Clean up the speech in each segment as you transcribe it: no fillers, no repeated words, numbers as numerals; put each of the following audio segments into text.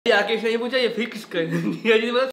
आके नहीं पूछा ये फिक्स कर दिया।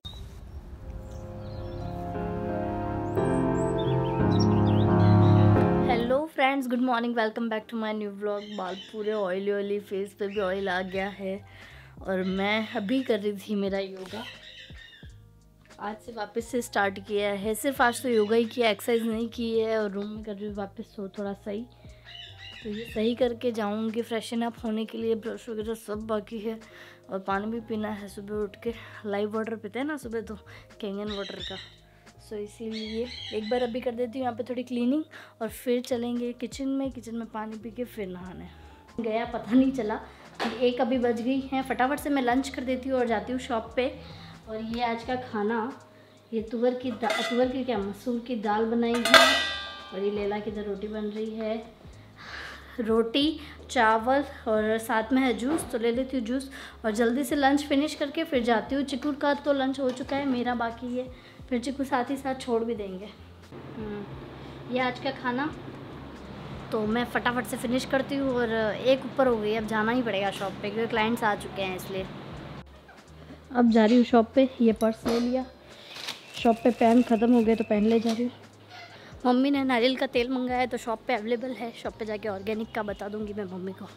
Hello friends, good morning, welcome back to my new vlog. बाल पूरे ऑयली फेस पे भी ऑयल आ गया है और मैं अभी कर रही थी मेरा योगा। आज से वापस से स्टार्ट किया है, सिर्फ आज तो योगा ही किया, एक्सरसाइज नहीं की है और रूम में कर रही हूँ वापस सो थोड़ा सही। तो ये सही करके जाऊँगी फ्रेशन अप होने के लिए, ब्रश वगैरह सब बाकी है और पानी भी पीना है। सुबह उठ के लाइव वाटर पीते हैं ना सुबह, तो कैंगन वाटर का, सो इसीलिए एक बार अभी कर देती हूँ यहाँ पे थोड़ी क्लीनिंग और फिर चलेंगे किचन में पानी पी के फिर नहाने। गया पता नहीं चला, 1 अभी बज गई है। फटाफट से मैं लंच कर देती हूँ और जाती हूँ शॉप पे। और ये आज का खाना, ये तुअर की क्या मसूर की दाल बनाई है और ये लैला की इधर रोटी बन रही है, रोटी चावल और साथ में है जूस। तो ले लेती हूँ जूस और जल्दी से लंच फिनिश करके फिर जाती हूँ। चिकू का तो लंच हो चुका है, मेरा बाकी है, फिर चिकू साथ ही साथ छोड़ भी देंगे। ये आज का खाना तो मैं फटाफट से फिनिश करती हूँ और 1 ऊपर हो गई। अब जाना ही पड़ेगा शॉप पे क्योंकि क्लाइंट्स आ चुके हैं, इसलिए अब जा रही हूँ शॉप पे। ये पर्स ले लिया, शॉप पे पेन ख़त्म हो गए तो पेन ले जा रही हूँ। मम्मी ने नारियल का तेल मंगाया है तो शॉप पे अवेलेबल है, शॉप पे जाके ऑर्गेनिक का बता दूंगी मैं मम्मी को।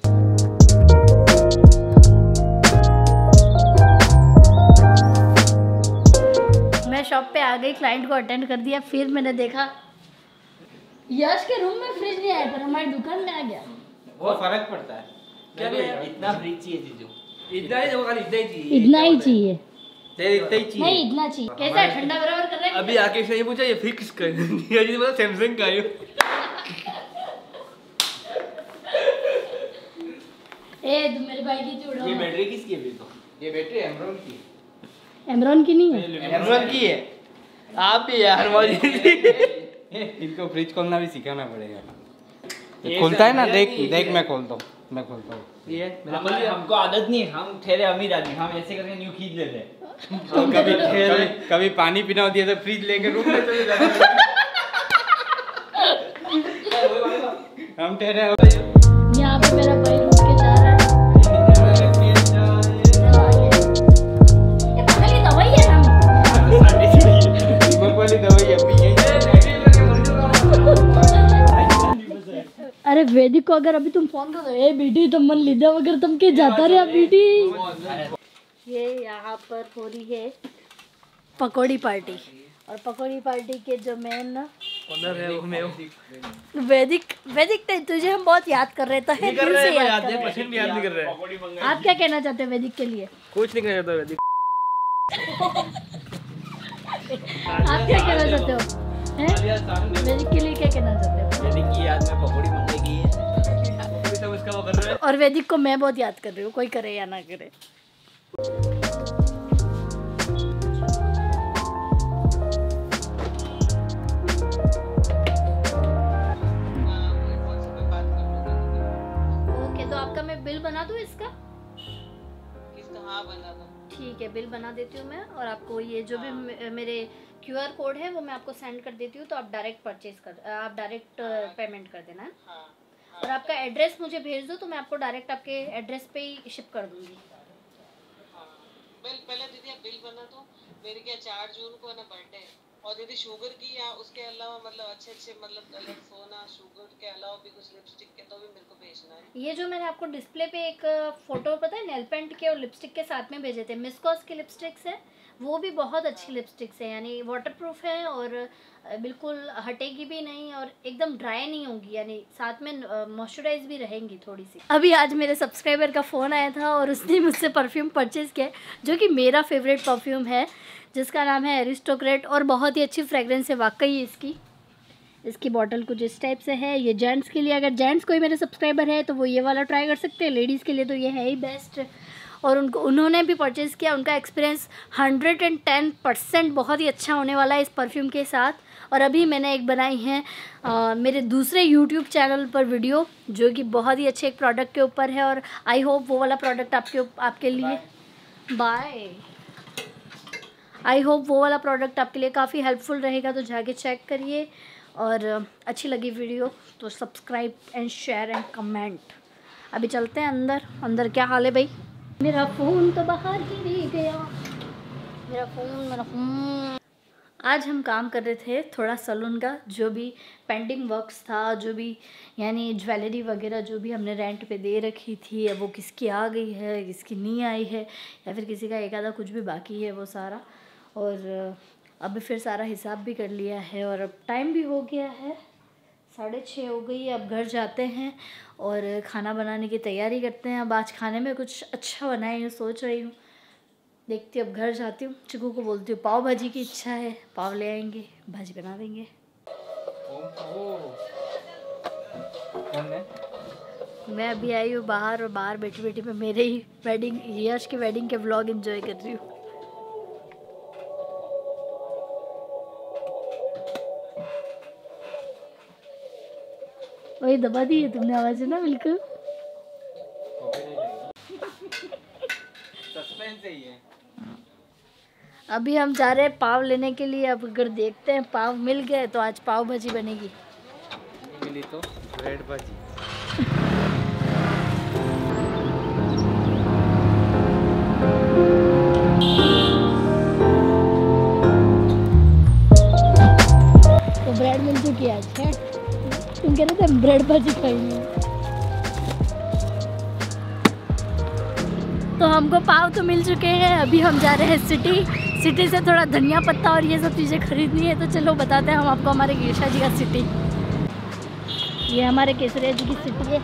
मैं शॉप पे आ गई, क्लाइंट को अटेंड कर दिया, फिर मैंने देखा यश के रूम में फ्रिज नहीं आया पर हमारी दुकान में आ गया। वो फर्क पड़ता है क्या? इतना फ्रिज चाहिए जीजू, इतना ही चाहिए, इतना ही चाहिए नहीं, इतना चाहिए। कैसा है, ठंडा बराबर कर रहे हैं? अभी आके नहीं पूछा ये फिक्स कर दिया जी, मतलब सैमसंग का है। ए तुम मेरे भाई की चूड़ो। ये बैटरी किसकी है? तो ये बैटरी एमरॉन की है। एमरॉन की नहीं है, एमरॉन की है। आप भी यार इनको फ्रिज खोलना भी सिखाना पड़ेगा। खोलता है ना, देख मैं खोलता हूँ। ये हमको आदत नहीं है, हम ठहरे अमीर आदमी, हम ऐसे करके न्यू खींच लेते हैं। कभी पानी पीना होती है तो फ्रिज लेके रूम में चले जाते हैं। हम ठहरे यहाँ पे मेरा भाई रुक के जा रहा है। ये पगली दवाई है ना, अरे वैदिक को अगर अभी तुम फोन कर दो, ए बेटी तुम मन लीदा वगैरह तुम के जाता रहे बेटी। ये यहाँ पर हो रही है पकौड़ी पार्टी और पकौड़ी पार्टी के जो मेन ओनर है वो मैं हूँ। वैदिक तुझे हम बहुत याद कर रहे थे, दिल से याद कर रहे हैं, भी याद नहीं कर रहे हैं। आप क्या कहना चाहते हैं वैदिक के लिए? कुछ नहीं कहना चाहता वैदिक। आप क्या कहना चाहते हो वैदिक के लिए? क्या कहना चाहते हो? वैदिक की याद में पकौड़ी मंगेगी उसका वो कर रहा है और वैदिक को मैं बहुत याद कर रही हूँ, कोई करे या ना करे। ओके, तो आपका मैं बिल बना दूँ इसका? हाँ बना दो। ठीक है, बिल बना देती हूँ मैं और आपको ये जो भी मेरे QR कोड है वो मैं आपको सेंड कर देती हूँ, तो आप डायरेक्ट पेमेंट कर देना है। हाँ, और आपका एड्रेस मुझे भेज दो तो मैं आपको डायरेक्ट आपके एड्रेस पे ही शिप कर दूँगी। हाँ। पहले दीदी आप बिल बना दो। मेरे क्या 4 जून को है ना बर्थडे है, और दीदी शुगर की या उसके अलावा मतलब अच्छे मतलब अलग सोना शुगर के अलावा भी कुछ लिपस्टिक के तो भी मेरे को भेजना है। ये जो मैंने आपको डिस्प्ले पे एक फोटो पता है नेल पेंट के और लिपस्टिक के साथ में भेजे थे, मिसकॉस की लिपस्टिक्स है, वो भी बहुत अच्छी लिपस्टिक्स है, यानी वाटरप्रूफ है और बिल्कुल हटेगी भी नहीं और एकदम ड्राई नहीं होगी, यानी साथ में मॉइस्चराइज भी रहेंगी थोड़ी सी। अभी आज मेरे सब्सक्राइबर का फ़ोन आया था और उसने मुझसे परफ्यूम परचेज़ किया जो कि मेरा फेवरेट परफ्यूम है, जिसका नाम है एरिस्टोक्रेट और बहुत ही अच्छी फ्रेगरेंस है वाकई इसकी बॉटल कुछ इस टाइप से है। ये जेंट्स के लिए, अगर जेंट्स कोई मेरे सब्सक्राइबर है तो वो ये वाला ट्राई कर सकते हैं, लेडीज़ के लिए तो ये है ही बेस्ट। और उन्होंने भी परचेज़ किया, उनका एक्सपीरियंस 110% बहुत ही अच्छा होने वाला है इस परफ्यूम के साथ। और अभी मैंने एक बनाई है मेरे दूसरे YouTube चैनल पर वीडियो, जो कि बहुत ही अच्छे एक प्रोडक्ट के ऊपर है और आई होप वो वाला प्रोडक्ट आपके लिए आई होप वो वाला प्रोडक्ट आपके लिए काफ़ी हेल्पफुल रहेगा, तो जाके चेक करिए। और अच्छी लगी वीडियो तो subscribe and share and comment. अभी चलते हैं अंदर क्या हाल है भाई? मेरा फ़ोन तो बाहर ही रह गया, मेरा फ़ोन। आज हम काम कर रहे थे थोड़ा सलून का, जो भी पेंडिंग वर्क्स था, जो भी यानी ज्वेलरी वगैरह जो भी हमने रेंट पे दे रखी थी, अब वो किसकी आ गई है, किसकी नहीं आई है, या फिर किसी का एक आधा कुछ भी बाकी है वो सारा। और अब फिर सारा हिसाब भी कर लिया है और अब टाइम भी हो गया है, 6:30 हो गई है। अब घर जाते हैं और खाना बनाने की तैयारी करते हैं। अब आज खाने में कुछ अच्छा बनाए सोच रही हूँ, देखती हूँ। अब घर जाती हूँ, चिकू को बोलती हूँ पाव भाजी की इच्छा है, पाव ले आएंगे, भाजी बना देंगे। मैं अभी आई हूँ बाहर, और बाहर बैठी बैठी मैं मेरे ही वेडिंग, यश की वेडिंग के व्लॉग एंजॉय कर रही हूँ। वही दबा दी है तुमने आवाज, है ना, बिल्कुल सस्पेंस ही है। अभी हम जा रहे हैं पाव लेने के लिए। अब अगर देखते हैं पाव मिल गए तो आज पाव भाजी बनेगी, मिली तो ब्रेड भाजी। तो ब्रेड मिल चुकी है आज है। तुम कह रहे थे ब्रेड भाजी खाएंगे, तो हमको पाव तो मिल चुके हैं। अभी हम जा रहे हैं सिटी से थोड़ा धनिया पत्ता और ये सब चीज़ें खरीदनी है। तो चलो बताते हैं हम आपको हमारे केशा जी का सिटी। ये हमारे केसरिया जी की सिटी है।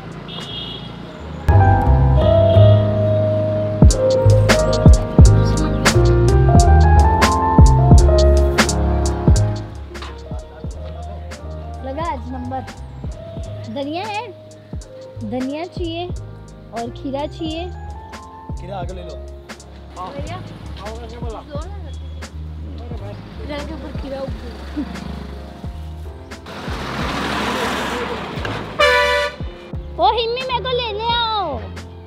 लगा आज नंबर। धनिया है, धनिया चाहिए और खीरा चाहिए। खीरा आगे ले लो। भैया के ऊपर खीरा ओ हिम्मी मेरे को लेने आओ।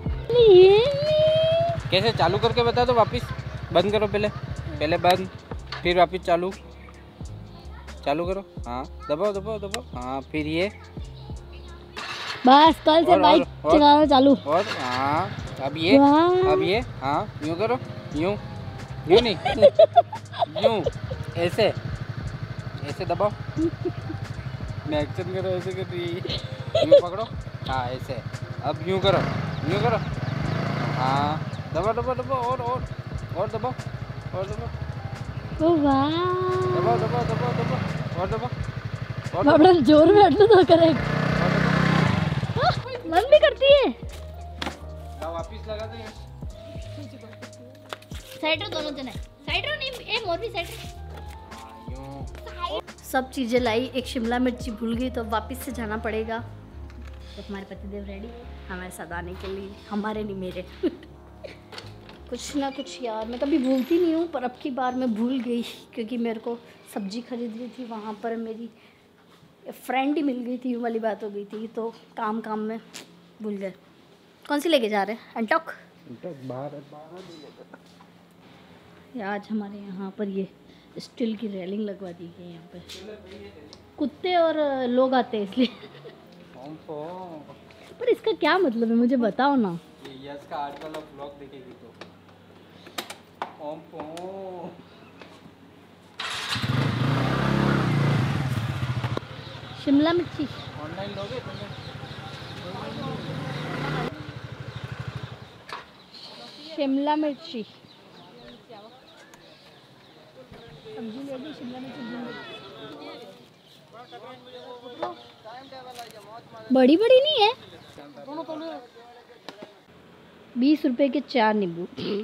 कैसे चालू करके बता दो वापिस। बंद करो पहले बंद, फिर वापिस चालू करो। हाँ दबाओ दबाओ दबाओ। हाँ फिर ये बस कल से बाइक चलाना चालू। और हाँ अब ये हाँ यूँ करो, यूँ नहीं यूँ, ऐसे दबाओ। मैं एक्शन करो, ऐसे कर रही है। यूँ पकड़ो, हाँ ऐसे। अब यूँ करो हाँ दबाओ दबाओ दबाओ और दबाओ ओ वाह, दबाओ और दबाओ बड़ा जोर में अटलो तो करे। मन भी करती है। वापिस लगा दे। साइडर दोनों जने, साइडर नहीं, ए मोर भी साइडर। सब चीजें लाई, एक शिमला मिर्ची भूल गई तो वापस से जाना पड़ेगा। तो हमारे पतिदेव रेडी हमारे साथ आने के लिए, हमारे नहीं मेरे। कुछ ना कुछ यार, मैं कभी भूलती नहीं हूँ, पर अब की बार मैं भूल गई क्योंकि मेरे को सब्जी खरीदनी थी। वहाँ पर मेरी फ्रेंड ही मिल गई थी, वाली बात हो गई थी, तो काम में भूल गए। कौन सी लेके जा रहे हैं? एंटॉक बाहर। आज हमारे यहाँ पर ये स्टील की रेलिंग लगवा दी गई है। यहाँ पे कुत्ते और लोग आते हैं इसलिए। पर इसका क्या मतलब है मुझे बताओ ना। ये यस का आज वाला व्लॉग देखेगी तो शिमला मिर्ची ऑनलाइन लोगे तुमने? शिमला मिर्ची सब्जी लेगी, शिमला मिर्ची बड़ी नहीं है। 20 रुपए के 4 नींबू।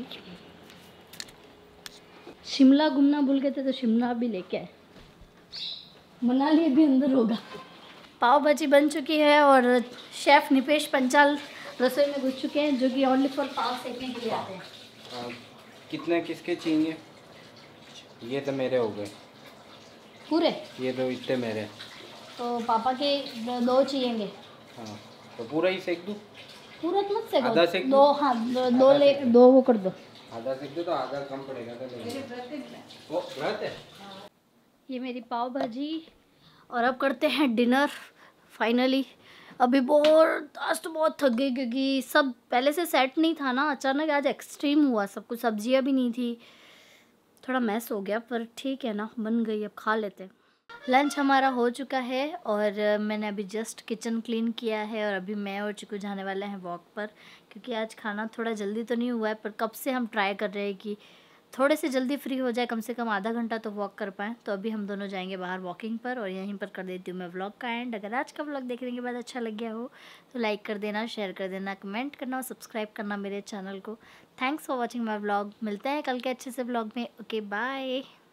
शिमला घूमना भूल गए थे तो शिमला भी लेके आए। मनाली भी अंदर होगा। पाव भाजी बन चुकी है और शेफ निपेश पंचाल रसोई में घुस चुके हैं, जो कि ओनली फॉर पाव सेकने के लिए आते हैं। कितने किसके चाहिए? ये तो मेरे हो गए पूरे। ये तो इतने मेरे। तो पापा के 2 चाहिएंगे। हाँ तो पूरा ही सेक दूँ? पूरा मत सेको, आधा सेक 2। हाँ 2 वो कर दो। आधा सेक दो तो आधा कम पड़ेगा। वो व्रत है। ये मेरी पाव भाजी। और अब करते हैं डिनर फाइनली। अभी बहुत थक गई क्योंकि सब पहले से सेट नहीं था ना, अचानक आज एक्सट्रीम हुआ सब कुछ, सब्जियां भी नहीं थी, थोड़ा मैस हो गया, पर ठीक है ना, बन गई, अब खा लेते हैं। लंच हमारा हो चुका है और मैंने अभी जस्ट किचन क्लीन किया है और अभी मैं और चिकू जाने वाले हैं वॉक पर, क्योंकि आज खाना थोड़ा जल्दी तो नहीं हुआ है, पर कब से हम ट्राई कर रहे हैं कि थोड़े से जल्दी फ्री हो जाए, कम से कम आधा घंटा तो वॉक कर पाएँ। तो अभी हम दोनों जाएंगे बाहर वॉकिंग पर और यहीं पर कर देती हूँ मैं व्लॉग का एंड। अगर आज का व्लॉग देखने के बाद अच्छा लग गया हो तो लाइक कर देना, शेयर कर देना, कमेंट करना और सब्सक्राइब करना मेरे चैनल को। Thanks for watching my vlog. मिलते हैं कल के अच्छे से व्लॉग में। Okay bye.